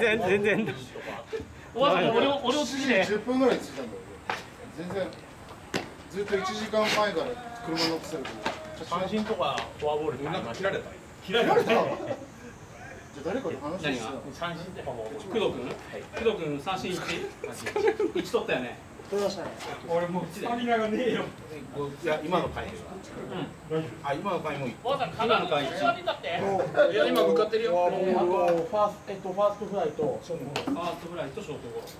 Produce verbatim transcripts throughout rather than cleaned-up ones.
然全然。おばあさん俺を俺を次で。 じゅっぷんぐらい着いたんだよ。全然ずっといちじかんまえから車乗ってたけど。 三振とかフォアボールなんか切られた。 切られた。じゃあ誰かと話してた。 三振って工藤君？工藤君三振一？一取ったよね。 取りましたね。 俺もうスタミナがねえよ。いや今の回で。 うん。 あ今の回もいい。 おばあさん今の回一。 いや今向かってるよ。 あとファースえっとファーストフライとショートゴロ。 ファーストフライとショートゴロ。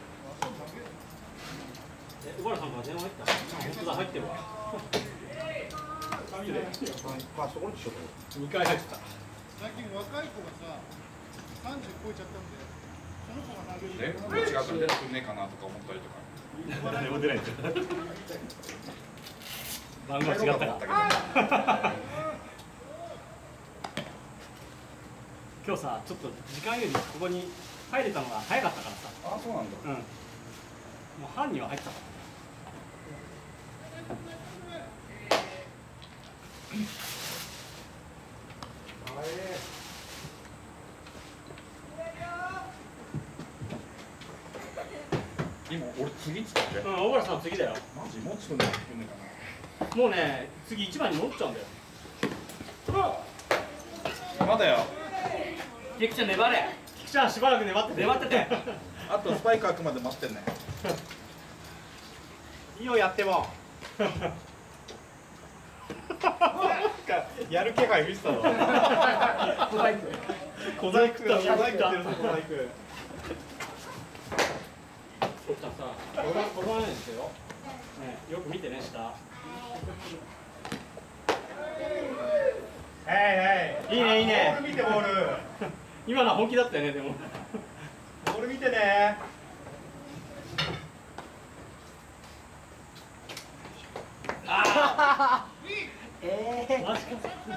え、小原さんから電話入った？本当だ入ってるわ。 ファーストゴロでしょ。 二回入ってた。 最近若い子がささんじゅう超えちゃったんで、その子が投げる。 え、どっちが出てくんねえかなとか思ったりとか。 誰も出ないんだよ。番号違ったか。今日さ、ちょっと時間よりここに入れたのが早かったからさ。 あ、そうなんだ。 うん。もう班には入ってたから。 今俺次っつって。 うん、小原さん次だよ。 マジもうちょっとねえかな。 もうね、次一番に戻っちゃうんだよ。 まだよ。 キクちゃん粘れ。キクちゃんしばらく粘って粘ってて。 あとスパイク開くまで待ってんね。 いいよやっても。 やる気配見せたの。 小細工。小細工だ。小細工やってるぞ小細工。そっかさ、これこれはないですよ。ね、よく見てね下。 はいはい。 いいねいいね。 ボール見てボール。 今のは本気だったよねでも。 ボール見てね。 ああ。ええ。マジか。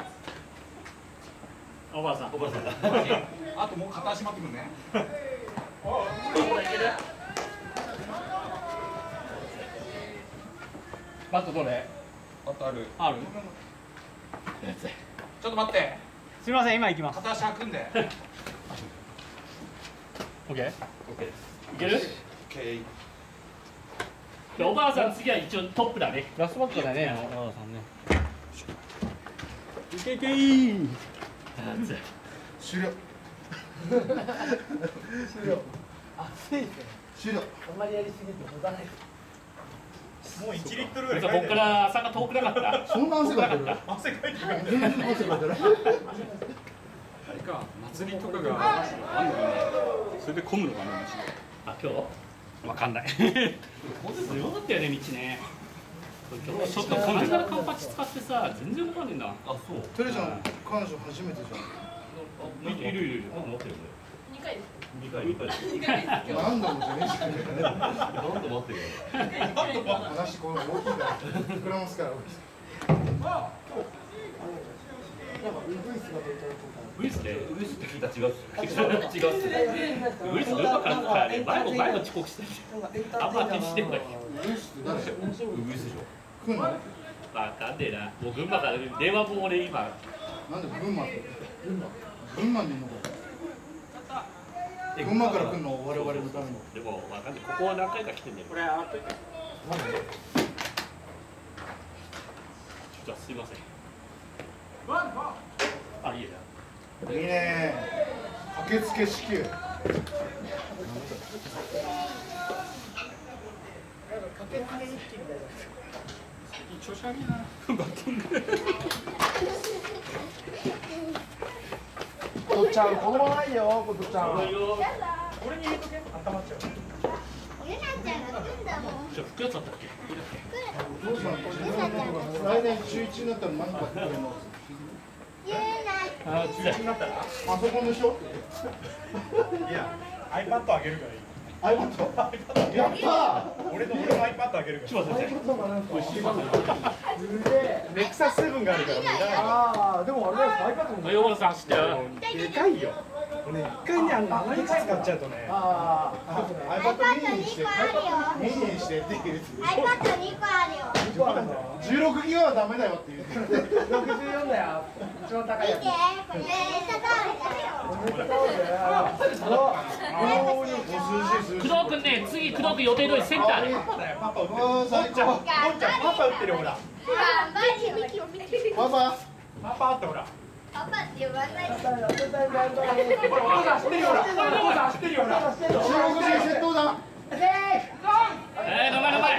おばあさん。おばあさんだ。 あともう片足待ってくんね。 バットどれ？ バットある。 ある？ ちょっと待って。 すみません今行きます。 片足開くんで。 オッケー？オッケーです。いける？ オッケー。 でおばあさん次は一応トップだね。ラストバットだね。おばあさんね。いけいけー。 終了。終了。 暑いですね。 終了。 あんまりやりすぎて持たない。 もういちリットルぐらい。 ここから朝が遠くなかった。 そんな汗かいてる。 汗かいてる。 全然汗かいてる。 あれか、祭りとかがあるのかね。それで混むのかな。 あ、今日？わかんない。すごかったよね道ね。ちょっとこの間のカンパチ使ってさ、全然わかんねえんだ。あ、そう。 テレちゃん彼女初めてじゃん。 いるいるいる。持ってる。 二回です。 二回二回。 二回です。 何度もじゃねえし。 何度持ってるよ。 話この大きいから膨らますから。 なんかウグイスが出ちゃうとか。 ウイスでウイスって聞いた違う。違う。ウイスどこからかね。前も前も遅刻してる。あんま気にしてない。 ウグイスって誰？ ウグイスでしょ。 来んの？ わかんねえな。もう群馬から電話も俺今。 なんで群馬って？群馬？群馬にいるのか。群馬から来るの我々のために。 でもわかんない。ここは何回か来てんだよ。これ上がっといて。じゃあすいません。あ、いいや。 いいね。駆けつけ支給。 駆けつけ一気みたいな。 調子悪いな。バッティング。 ことちゃん、このままないよ、ことちゃん。 俺に入れとけ。温まっちゃう。 ゆなちゃんが来んだもん。 じゃあ服やつあったっけ？ どうしたの？来年中一になったら何かってくれるの？ ゆなあ、中一になったら。 パソコンでしょ？ いや、アイパッドあげるからいい。 アイパッド。やったー。 俺の俺のアイパッドあげるから。 柴田先ネクサスセブンがあるからもういらない。 ああ、でもあれだよ、アイパッド生。 も。 ヨガさん知ってる。 でかいよ。ね、一回ね、あの長い使っちゃうとね。 ああ、 アイパッドミニにして、 アイパッドミニにしてって言うやつ。 アイパッド二個あるよ。 二個あるんだよ。 じゅうろくギガはダメだよって言ってる。 六十四だよ。一番高いやつ。 見て、これめっちゃタオルだよ。 めっちゃ高いだよ。 工藤君ね、次工藤君予定通りセンターで。 パパ打ってるほら。パパ。 パパってほら。 パパって呼ばないで。 ほら、お父さん知ってるよほら。お父さん知ってるよほら。 中国人窃盗だ。 えー、頑張れ頑張れ。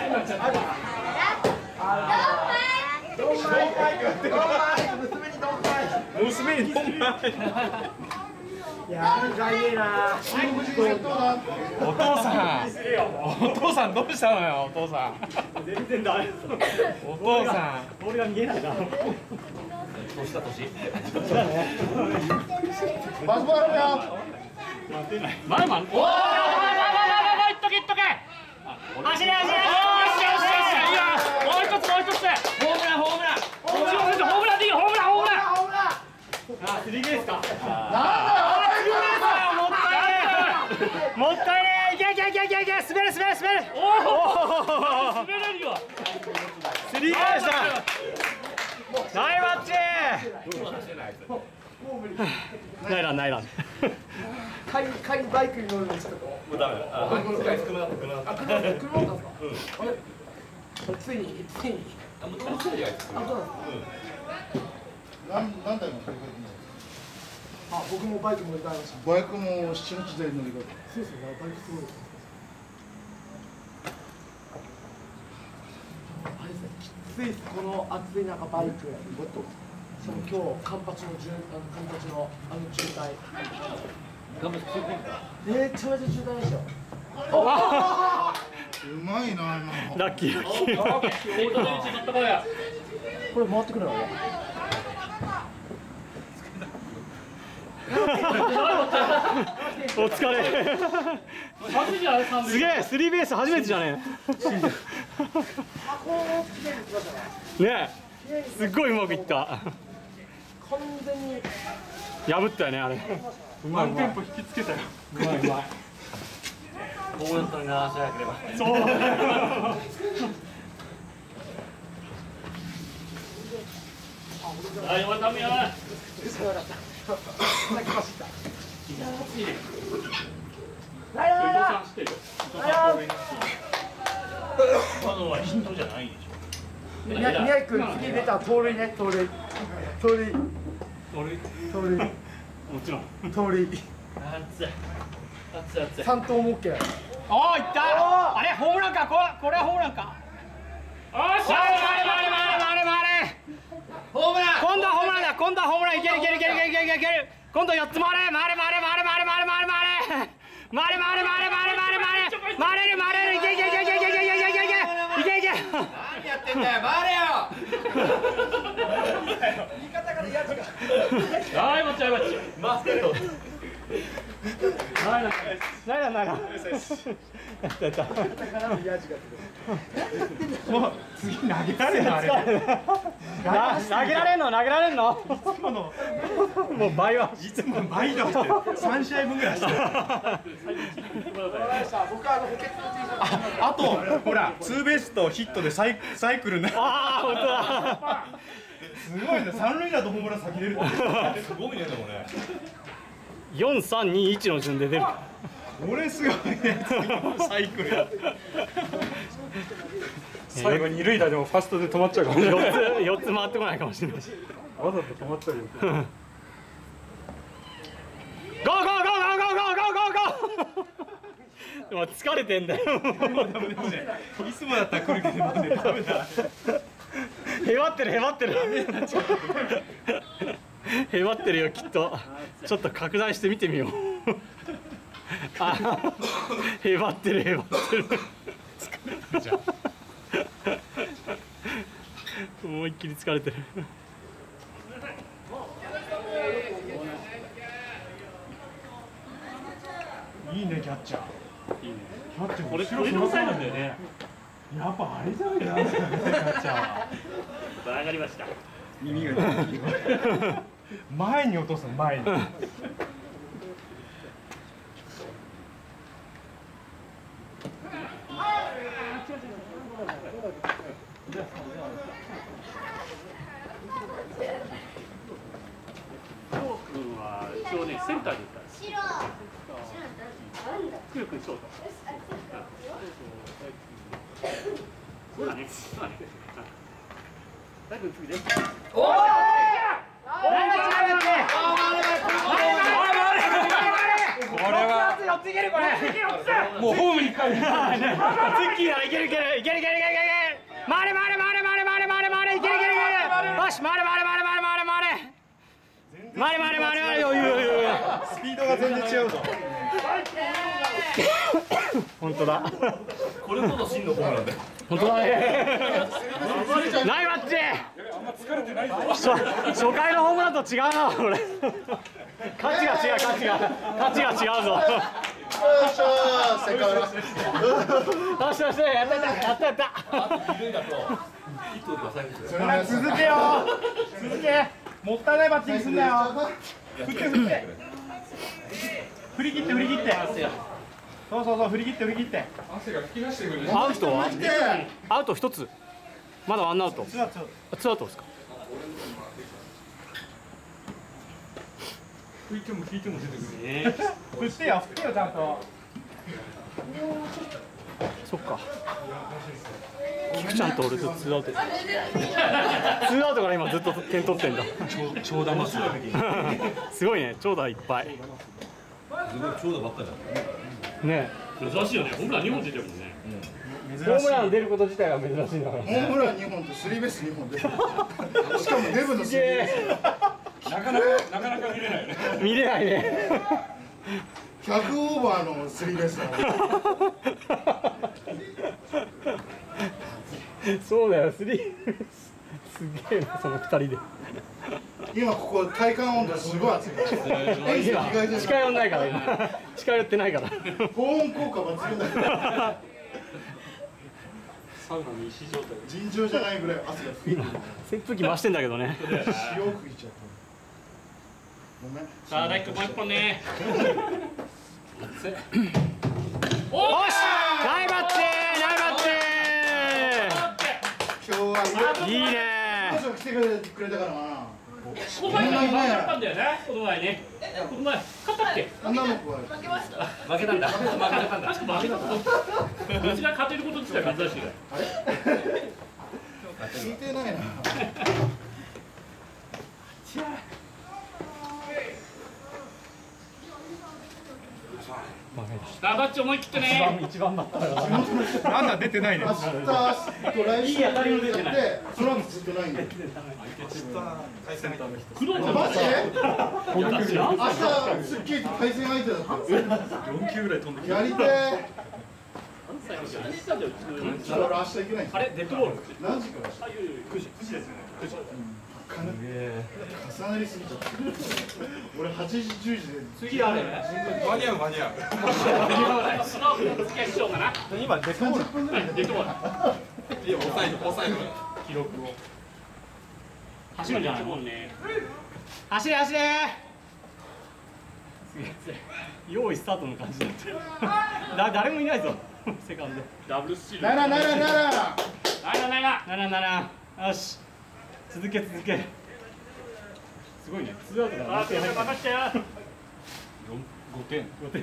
ドンマイ。ドンマイ。娘にドンマイ。 娘にどんな。 いやー、かいいな。 中国人窃盗だ。 お父さん。お父さんどうしたのよ、お父さん。 全然ダメです。 お父さん。 俺が見えないな。 年した年。 パスボールだ。 前マン。おお。いっとけいっとけ。走れ走れ。よしよしよし。いや、もう一つもう一つ。ホームランホームラン。ホームランでいいよホームランホームラン。 あ、スリーベースか。 なんだもったいねえ。いけいけいけいけいけ。滑る滑る滑る。 おお。滑れるよ。 スリーベースだ。ナイマッチ。ナイランナイラン。 カイカイバイクに乗るのちょっと。もうダメ。あ、車だった車だった。あ、車だったんですか。あれ。ついについに。あ、もう楽しいじゃないですか。あ、そうなんですか。 なんなんだよ。 あ、僕もバイク乗り換えました。 バイクも七日で乗り換えそうですね。バイクすごいです。あれですね。きついです。この暑い中バイク。その今日カンパチの渋あのカンパチのあの渋滞。めちゃめちゃ渋滞でしたよ。 うまいな今の。 ラッキーラッキー。 これ回ってくるのね。 お疲れ。すげえ、スリーベース初めてじゃねえ。ねえ、すっごいうまくいった。 完全に破ったよねあれ。うまいうまい。 テンポ引きつけたよ。 うまいうまい。 ホームランとなしなければ。 そう。 あ、よかったみや。 今のはヒットじゃないでしょ。 宮城君次出た盗塁ね、盗塁盗塁盗塁もちろん。 盗塁熱い熱い熱い。 三盗も OK。 おお、いった。あれホームランか。これこれはホームランか。 おっしゃ。 回れ回れ回れ回れ回れ。 ホームラン。 今度はホームランだ。今度はホームラン。いけるいけるいけるいけるいけるいける。今度よっつ回れ回れ回れ回れ回れ回れ回れ回れ回れ回れ回れ回れ回れ回れ回れる回れる。いけいけいけいけいけいけいけいけいけいけいけ。 何やってんだよ。回れよ。 言い方から嫌ですか。 はい、もっちゃいもっち。マスケット。 ないなないなないな。やったやった。 もう次投げられんのあれ。 投げられんの投げられんの。もう倍は。 いつも倍だって三試合分ぐらいしてる。 僕はあの補欠の T シャツ。 あとほらツーベースとヒットでサイサイクルになる。 ああ本当だ。 すごいね。三塁打とホームラン先出る。すごいねでもね。 四三二一の順で出る。 俺すごいね。サイクルやって。最後二塁打でもファストで止まっちゃうかもしれない。 四つ四つ回ってこないかもしれないし。 わざと止まっちゃうよ。 ゴーゴーゴーゴーゴーゴーゴーゴーゴー。もう疲れてんだよ。 いつもだったら来るけどダメだ。 へばってるへばってる。へばってるよきっと。ちょっと拡大して見てみよう。あ、へばってるへばってる。思いっきり疲れてる。 いいねキャッチャー。いいね。キャッチャーこれこれのサイなんだよね。 やっぱあれじゃないかな。キャッチャー。 上がりました。 耳が前に落とすの前に。 君は一応ねセンターに行ったんです。 白。白くよくんショート。そうだね。そうだね。大君次で。おお。 これは寄っていけるこれ。もうホームに帰る。ツッキーならいけるいけるいけるいけるいけるいける。回れ回れ回れ回れ回れ回れ回れいけるいけるいける。よし回れ回れ回れ回れ回れ回れ。回れ回れ回れ回れよゆうゆう。 スピードが全然違うぞ。 本当だ。 これこそ真のホームランだよ。 本当だね。ナイマッチ。初初回のホームランと違うなこれ。価値が違う価値が価値が違うぞ。 よっしゃー、セカオラ。 よしよしやったやったやったやった。 続けよう。続け。もったいないバッティングすんなよ。振って振って。振り切って振り切って。そうそうそう振り切って振り切って。 汗が吹き出してくるね。 アウトは振って。 アウト一つ。まだワンアウト。 ツーアウト。 ツーアウトですか。 吹いても引いても出てくる。 振ってよ振ってよちゃんと。 そっか。菊ちゃんと俺とツーアウト。ツーアウトから今ずっと点取ってんだ。 長打マス。 すごいね、長打いっぱい。 すごい長打ばっかじゃん。 ね。 珍しいよね。ホームランにほん出てるもんね。 ホームラン出ること自体が珍しいんだから。 ホームランにほんとスリーベースにほんで。しかもデブのスリーベース。 なかなかなかなか見れないね。 見れないね。 ひゃくオーバーのスリーベースだ。 そうだよ、スリー。すげえな、その二人で。 今ここ体感温度すごい暑い。遠赤今外線近寄んないから、今。近寄ってないから。 保温効果抜群だよ。 サウナに石状態。 尋常じゃないぐらい汗が吹く。 今、扇風機回してんだけどね。 塩吹いちゃった。ごめん。 さあ大君もう一本ね。 おし、ナイバッチ、ナイバッ今日はチ。いいね。 彼女来てくれたからな。 この前勝ったんだよね。この前ね。この前勝ったっけ？ 女の子は負けたんだ。負けたんだ。 確か負けたと思う。うちが勝てること自体珍しいから。 聞いてないな。 さあバッチ思い切ってね。 一番バッターだ。 ランナー出てないね。 明日と来週やって、その後ずっとないんだよ。 黒田マジで？ いや知らん。 明日すっげえ対戦相手だった。 よん球ぐらい飛んできやりてー。 俺明日行けない。 あれデッドボール。何時から？ くじですよね。 重なりすぎちゃった。俺八時十時で。 次あれ。 間に合う間に合う。 スノークの付き合いしようかな。 今デッドボール。分ぐらいデッドボール。 いや抑える抑える。 記録を。走るんじゃないもんね。 走れ走れ。用意スタートの感じだった。だ誰もいないぞ。セカンド。 ダブルスチール。 ならならなら。 ないなないな。 ならなら。よし。続け続け。すごいね。ツーアウトだ。 あ、手が任せてよ。 五点。 五点。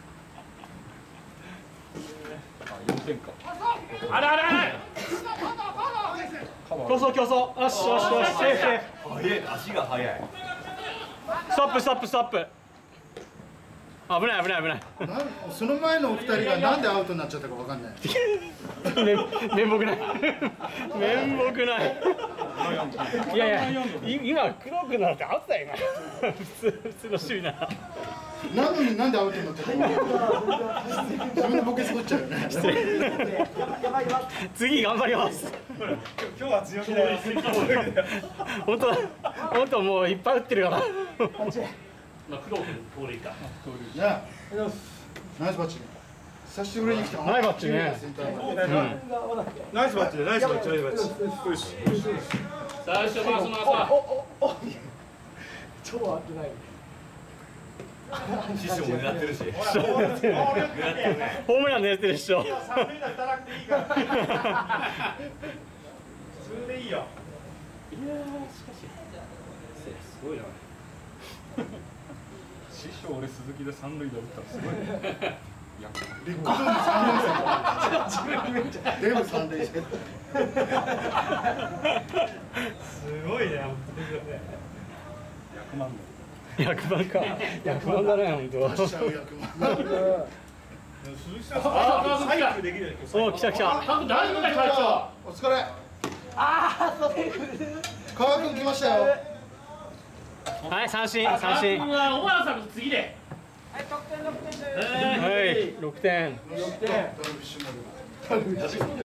あ四点か。 あれあれあれ。 競争競争。よしよしよし。セーフセーフ。 速い。足が速い。 ストップストップストップ。危ない危ない危ない。 なんその前のお二人がなんでアウトになっちゃったかわかんない。 面目ない。面目ない。いやいや、今黒くなってアウトだよ今。普通普通の守備なら。 なのになんでアウトになっちゃったか。自分でボケ作っちゃうよね。 次頑張ります。 今日は強気だよ。 本当本当もういっぱい打ってるから。 まあ黒く通りか。 ね。ナイスバッチ。久しぶりに来た。 ナイスバッチね。 ナイスバッチでナイスバッチナイスバッチ。 最初回すのは超合ってない。 師匠も狙ってるし。 ホームラン狙ってるっしょ。 三塁打打たなくていいから。それでいいよ。 すごいな。 師匠俺鈴木で三塁打打ったらすごいね。やっぱビッグドームさん連戦デブさん連戦すごいね。 役満か。役満だね、本当。 出しちゃう役満鈴木さん、あ、最悪できる。 お、来た来た。 大丈夫か隊長。 お疲れ。 ああ、それ。 川君来ましたよ。 はい、三振、三振。 小原さんの次で。 はい、得点得点です。 はい、六点。 ダルビッシュも